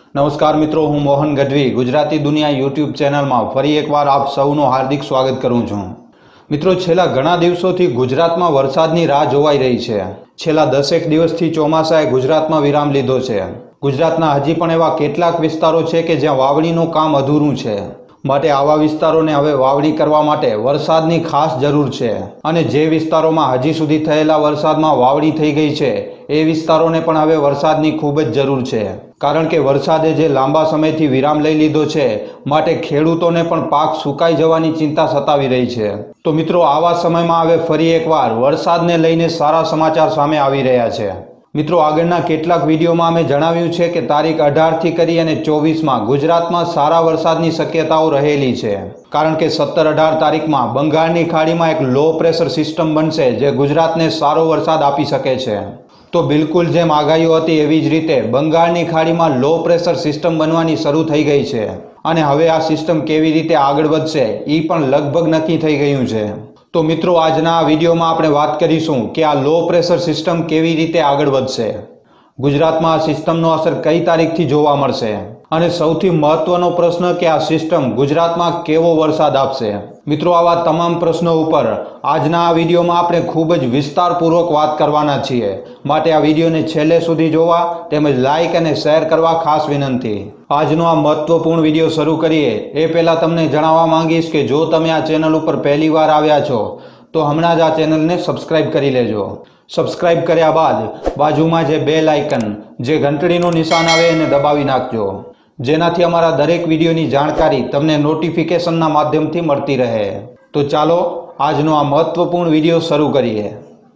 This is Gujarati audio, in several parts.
નમસ્કાર મિત્રો, હું મોહન ગઢવી ગુજરાતી દુનિયા યુટ્યુબ ચેનલમાં ફરી એકવાર આપ સૌનું હાર્દિક સ્વાગત કરું છું। મિત્રો, છેલ્લા ઘણા દિવસોથી ગુજરાતમાં વરસાદની રાહ જોવાઈ રહી છે। છેલ્લા 10 દિવસથી ચોમાસાએ ગુજરાતમાં વિરામ લીધો છે। ગુજરાતના હજી પણ એવા કેટલાક વિસ્તારો છે કે જ્યાં વાવણીનું કામ અધૂરું છે, માટે આવા વિસ્તારોને હવે વાવણી કરવા માટે વરસાદની ખાસ જરૂર છે। અને જે વિસ્તારોમાં હજી સુધી થયેલા વરસાદમાં વાવણી થઈ ગઈ છે એ વિસ્તારોને પણ હવે વરસાદની ખૂબ જ જરૂર છે, કારણ કે વરસાદે જે લાંબા સમયથી વિરામ લઈ લીધો છે માટે ખેડૂતોને પણ પાક સુકાઈ જવાની ચિંતા સતાવી રહી છે। તો મિત્રો, આવા સમયમાં હવે ફરી એકવાર વરસાદને લઈને સારા સમાચાર સામે આવી રહ્યા છે। મિત્રો, આગળના કેટલાક વિડીયોમાં અમે જણાવ્યું છે કે તારીખ 18થી કરી અને 24માં ગુજરાતમાં સારા વરસાદની શક્યતાઓ રહેલી છે, કારણ કે 17-18 તારીખમાં બંગાળની ખાડીમાં એક લો પ્રેશર સિસ્ટમ બનશે જે ગુજરાતને સારો વરસાદ આપી શકે છે। તો બિલકુલ જેમ આગાહીઓ હતી એવી જ રીતે બંગાળની ખાડીમાં લો પ્રેશર સિસ્ટમ બનવાની શરૂ થઈ ગઈ છે અને હવે આ સિસ્ટમ કેવી રીતે આગળ વધશે એ પણ લગભગ નક્કી થઈ ગયું છે। તો મિત્રો, આજના આ વિડીયોમાં આપણે વાત કરીશું કે આ લો પ્રેશર સિસ્ટમ કેવી રીતે આગળ વધશે, ગુજરાતમાં આ સિસ્ટમનો અસર કઈ તારીખથી જોવા મળશે અને સૌથી મહત્વનો પ્રશ્ન કે આ સિસ્ટમ ગુજરાતમાં કેવો વરસાદ આપશે। મિત્રો, આવા તમામ પ્રશ્નો ઉપર આજના આ વિડીયોમાં આપણે ખૂબ જ વિસ્તારપૂર્વક વાત કરવાના છીએ, માટે આ વિડીયોને છેલ્લે સુધી જોવા તેમજ લાઇક અને શેર કરવા ખાસ વિનંતી। આજનો આ મહત્વપૂર્ણ વિડીયો શરૂ કરીએ એ પહેલાં તમને જણાવવા માંગીશ કે જો તમે આ ચેનલ ઉપર પહેલી વાર આવ્યા છો તો હમણાં જ આ ચેનલને સબસ્ક્રાઇબ કરી લેજો। સબસ્ક્રાઇબ કર્યા બાદ બાજુમાં જે બેલ આઇકન જે ઘંટડીનું નિશાન આવે એને દબાવી નાખજો, જેનાથી અમારા દરેક વિડીયોની જાણકારી તમને નોટિફિકેશનના માધ્યમથી મળતી રહે। તો ચાલો આજનો આ મહત્વપૂર્ણ વિડીયો શરૂ કરીએ।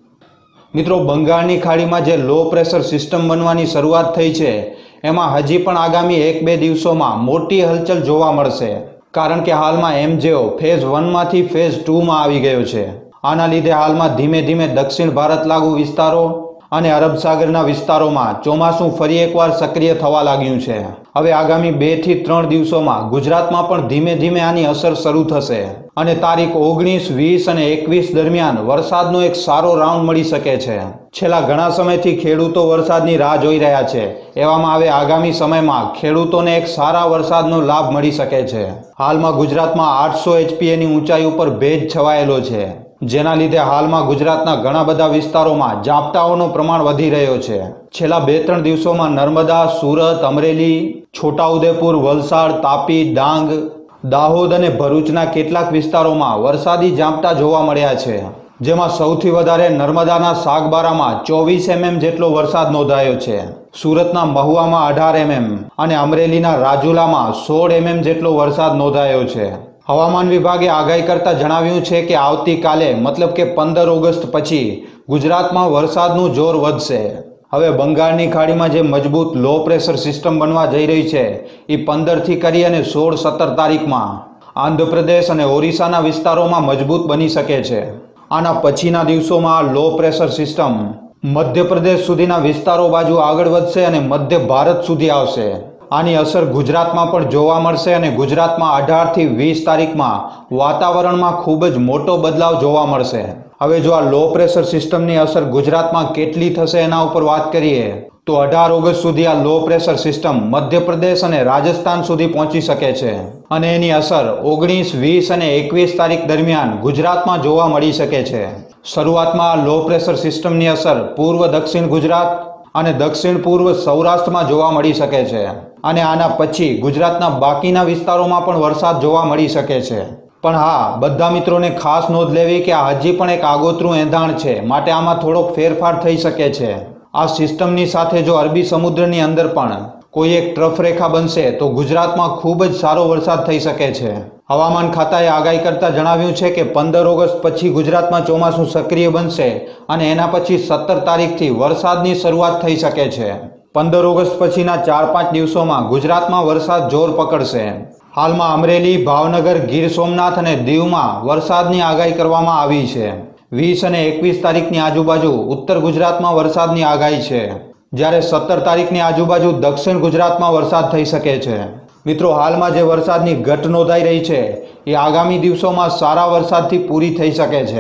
મિત્રો, બંગાળની ખાડીમાં જે લો પ્રેશર સિસ્ટમ બનવાની શરૂઆત થઈ છે એમાં હજી પણ આગામી 1-2 દિવસોમાં મોટી હલચલ જોવા મળશે, કારણ કે હાલમાં એમજેઓ ફેઝ 1માંથી ફેઝ 2માં આવી ગયો છે। આના લીધે હાલમાં ધીમે ધીમે દક્ષિણ ભારત લાગુ વિસ્તારો અને અરબ સાગરના વિસ્તારોમાં ચોમાસું ફરી એકવાર સક્રિય થવા લાગ્યું છે। હવે આગામી 2 થી 3 દિવસોમાં ગુજરાતમાં પણ ધીમે ધીમે આની અસર શરૂ થશે અને તારીખ 19, 20 અને 21 દરમિયાન વરસાદનો એક સારો રાઉન્ડ મળી શકે છે। છેલ્લા ઘણા સમયથી ખેડૂતો વરસાદની રાહ જોઈ રહ્યા છે, એવામાં હવે આગામી સમયમાં ખેડૂતોને એક સારા વરસાદનો લાભ મળી શકે છે। હાલમાં ગુજરાતમાં 800 HPAની ઊંચાઈ ઉપર ભેજ છવાયેલો છે, જેના લીધે હાલમાં ગુજરાતના ઘણા બધા વિસ્તારોમાં ઝાપટાઓનું પ્રમાણ વધી રહ્યો છે। છેલ્લા 2-3 દિવસોમાં નર્મદા, સુરત, અમરેલી, છોટાઉદેપુર, વલસાડ, તાપી, ડાંગ, દાહોદ અને ભરૂચના કેટલાક વિસ્તારોમાં વરસાદી ઝાપટા જોવા મળ્યા છે, જેમાં સૌથી વધારે નર્મદાના સાગબારામાં 24 mm જેટલો વરસાદ નોંધાયો છે, સુરતના મહુવામાં 18 mm અને અમરેલીના રાજુલામાં 16 mm જેટલો વરસાદ નોંધાયો છે। હવામાન વિભાગે આગાહી કરતા જણાવ્યું છે કે આવતીકાલે મતલબ કે 15 ઓગસ્ટ પછી ગુજરાતમાં વરસાદનું જોર વધશે। હવે બંગાળની ખાડીમાં જે મજબૂત લો પ્રેશર સિસ્ટમ બનવા જઈ રહી છે એ 15થી કરી અને 16-17 તારીખમાં આંધ્રપ્રદેશ અને ઓરિસ્સાના વિસ્તારોમાં મજબૂત બની શકે છે। આના પછીના દિવસોમાં આ લો પ્રેશર સિસ્ટમ મધ્યપ્રદેશ સુધીના વિસ્તારો બાજુ આગળ વધશે અને મધ્ય ભારત સુધી આવશે। આની અસર ગુજરાતમાં પણ જોવા મળશે અને ગુજરાતમાં 18થી 20 તારીખમાં વાતાવરણમાં ખૂબ જ મોટો બદલાવ જોવા મળશે। હવે જો આ લો પ્રેશર સિસ્ટમની અસર ગુજરાતમાં કેટલી થશે એના ઉપર વાત કરીએ તો 18 ઓગસ્ટ સુધી આ લો પ્રેશર સિસ્ટમ મધ્યપ્રદેશ અને રાજસ્થાન સુધી પહોંચી શકે છે અને એની અસર 19, 20 અને 21 તારીખ દરમિયાન ગુજરાતમાં જોવા મળી શકે છે। શરૂઆતમાં આ લો પ્રેશર સિસ્ટમની અસર પૂર્વ દક્ષિણ ગુજરાત અને દક્ષિણ પૂર્વ સૌરાષ્ટ્રમાં જોવા મળી શકે છે અને આના પછી ગુજરાતના બાકીના વિસ્તારોમાં પણ વરસાદ જોવા મળી શકે છે। પણ હા, બધા મિત્રોને ખાસ નોંધ લેવી કે આ હજી પણ એક આગોતરું એંધાણ છે, માટે આમાં થોડોક ફેરફાર થઈ શકે છે। આ સિસ્ટમની સાથે જો અરબી સમુદ્રની અંદર પણ કોઈ એક ટ્રફ રેખા બનશે તો ગુજરાતમાં ખૂબ જ સારો વરસાદ થઈ શકે છે। હવામાન ખાતાએ આગાહી કરતા જણાવ્યું છે કે 15 ઓગસ્ટ પછી ગુજરાતમાં ચોમાસું સક્રિય બનશે અને એના પછી 17 તારીખથી વરસાદની શરૂઆત થઈ શકે છે। 15 ઓગસ્ટ પછીના 4-5 દિવસોમાં ગુજરાતમાં વરસાદ જોર પકડશે। હાલમાં અમરેલી, ભાવનગર, ગીર સોમનાથ અને દીવમાં વરસાદની આગાહી કરવામાં આવી છે। 20 અને 21 તારીખની આજુબાજુ ઉત્તર ગુજરાતમાં વરસાદની આગાહી છે, જ્યારે 17 તારીખની આજુબાજુ દક્ષિણ ગુજરાતમાં વરસાદ થઈ શકે છે। મિત્રો, હાલમાં જે વરસાદની ઘટ નોંધાઈ રહી છે એ આગામી દિવસોમાં સારા વરસાદથી પૂરી થઈ શકે છે,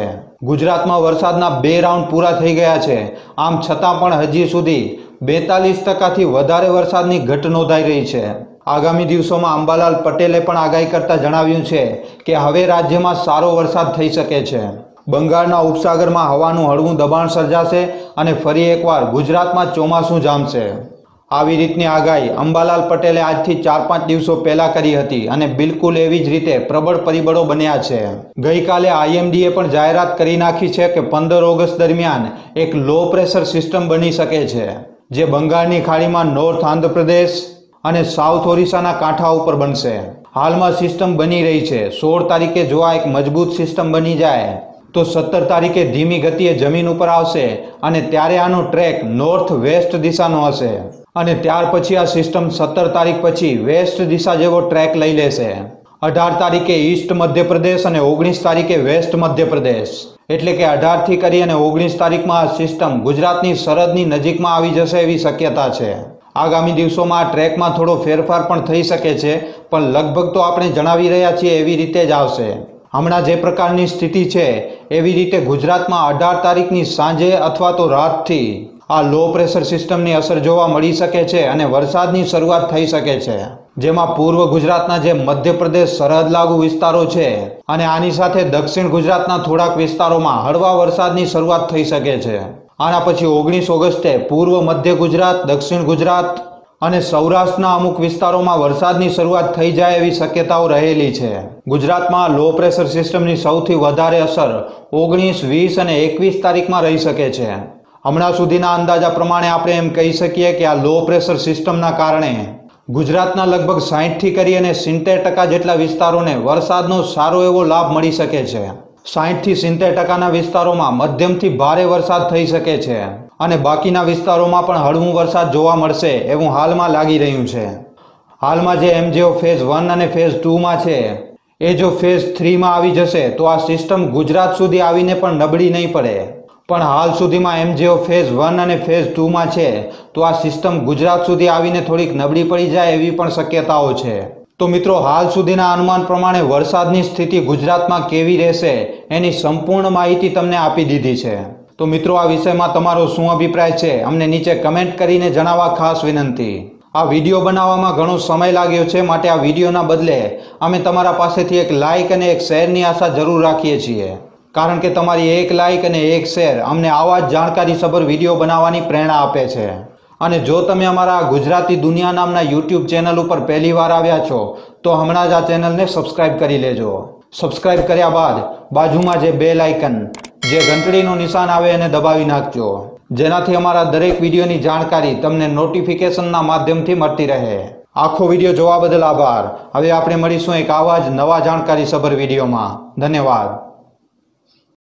ગુજરાતમાં વરસાદના 2 રાઉન્ડ પૂરા થઈ ગયા છે, આમ છતાં પણ હજી સુધી 42%થી વધારે વરસાદની ઘટ નોંધાઈ રહી છે. આગામી દિવસોમાં અંબાલાલ પટેલે પણ આગાહી કરતા જણાવ્યું છે કે હવે રાજ્યમાં સારો વરસાદ થઈ શકે છે. બંગાળના ઉપસાગરમાં હવાનું હળવું દબાણ સર્જાશે અને ફરી એકવાર ગુજરાતમાં ચોમાસું જામશે. આવી રીતની આગાહી અંબાલાલ પટેલે આજથી 4-5 દિવસો પહેલા કરી હતી અને બિલકુલ એવી જ રીતે પ્રબળ પરિબળો બન્યા છે. ગઈકાલે IMDએ પણ જાહેરાત કરી નાખી છે કે 15 ઓગસ્ટ દરમિયાન એક લો પ્રેશર સિસ્ટમ બની શકે છે, જે બંગાળની ખાડીમાં નોર્થ આંધ્રપ્રદેશ અને સાઉથ ઓરિસ્સાના કાંઠા ઉપર બનશે. હાલમાં સિસ્ટમ બની રહી છે. 16 તારીખે જો આ એક મજબૂત સિસ્ટમ બની જાય તો 17 તારીખે ધીમી ગતિએ જમીન ઉપર આવશે અને ત્યારે આનો ટ્રેક નોર્થ વેસ્ટ દિશાનો હશે અને ત્યાર પછી આ સિસ્ટમ 17 તારીખ પછી વેસ્ટ દિશા જેવો ટ્રેક લઈ લેશે. 18 તારીખે ઈસ્ટ મધ્યપ્રદેશ અને 19 તારીખે વેસ્ટ મધ્યપ્રદેશ, એટલે કે 18 થી કરી અને 19 તારીખમાં આ સિસ્ટમ ગુજરાતની સરહદની નજીકમાં આવી જશે એવી શક્યતા છે. આગામી દિવસોમાં આ ટ્રેકમાં થોડો ફેરફાર પણ થઈ શકે છે, પણ લગભગ તો આપણે જણાવી રહ્યા છીએ એવી રીતે જ આવશે. હમણાં જે પ્રકારની સ્થિતિ છે એવી રીતે ગુજરાતમાં 18 તારીખની સાંજે અથવા તો રાતથી આ લો પ્રેશર સિસ્ટમની અસર જોવા મળી શકે છે અને વરસાદની શરૂઆત થઈ શકે છે, જેમાં પૂર્વ ગુજરાતના જે મધ્યપ્રદેશ સરહદ લાગુ વિસ્તારો છે અને આની સાથે દક્ષિણ ગુજરાતના થોડાક વિસ્તારોમાં હળવા વરસાદની શરૂઆત થઈ શકે છે. આના પછી 19 ઓગસ્ટે પૂર્વ મધ્ય ગુજરાત, દક્ષિણ ગુજરાત અને સૌરાષ્ટ્રના અમુક વિસ્તારોમાં વરસાદની શરૂઆત થઈ જાય એવી શક્યતાઓ રહેલી છે. ગુજરાતમાં લો પ્રેશર સિસ્ટમની સૌથી વધારે અસર 19, 20 અને 21 તારીખમાં રહી શકે છે. હમણાં સુધીના અંદાજા પ્રમાણે આપણે એમ કહી શકીએ કે આ લો પ્રેશર સિસ્ટમના કારણે ગુજરાતના લગભગ 60 થી કરી અને 70% જેટલા વિસ્તારોને વરસાદનો સારો એવો લાભ મળી શકે છે. 60 થી 70%ના વિસ્તારોમાં મધ્યમથી ભારે વરસાદ થઈ શકે છે અને બાકીના વિસ્તારોમાં પણ હળવું વરસાદ જોવા મળશે એવું હાલમાં લાગી રહ્યું છે. હાલમાં જે MJO ફેઝ 1 અને ફેઝ 2માં છે એ જો ફેઝ 3માં આવી જશે તો આ સિસ્ટમ ગુજરાત સુધી આવીને પણ નબળી નહીં પડે, પણ હાલ સુધીમાં MJO ફેઝ 1 અને ફેઝ 2માં છે તો આ સિસ્ટમ ગુજરાત સુધી આવીને થોડીક નબળી પડી જાય એવી પણ શક્યતાઓ છે. તો મિત્રો, હાલ સુધીના અનુમાન પ્રમાણે વરસાદની સ્થિતિ ગુજરાતમાં કેવી રહેશે એની સંપૂર્ણ માહિતી તમને આપી દીધી છે. તો મિત્રો, આ વિષયમાં તમારો શું અભિપ્રાય છે અમને નીચે કમેન્ટ કરીને જણાવવા ખાસ વિનંતી. આ વિડીયો બનાવવામાં ઘણો સમય લાગ્યો છે, માટે આ વિડીયોના બદલે અમે તમારા પાસેથી એક લાઇક અને એક શેરની આશા જરૂર રાખીએ છીએ, કારણ કે તમારી એક લાઇક અને એક શેર અમને આવા જ જાણકારીસભર વિડીયો બનાવવાની પ્રેરણા આપે છે. અને જો તમે અમારા ગુજરાતી દુનિયા નામના YouTube ચેનલ ઉપર પહેલીવાર આવ્યા છો તો હમણાં જ આ ચેનલને સબસ્ક્રાઇબ કરી લેજો. સબસ્ક્રાઇબ કર્યા બાદ બાજુમાં જે બેલ આઇકન, જે ઘંટડીનું નિશાન આવે એને દબાવી નાખજો, જેનાથી અમારા દરેક વિડીયોની જાણકારી તમને નોટિફિકેશનના માધ્યમથી મળતી રહે. આખો વિડીયો જોવા બદલ આભાર. હવે આપણે મળીશું એક આવા જ નવા જાણકારીસભર વિડીયોમાં. ધન્યવાદ.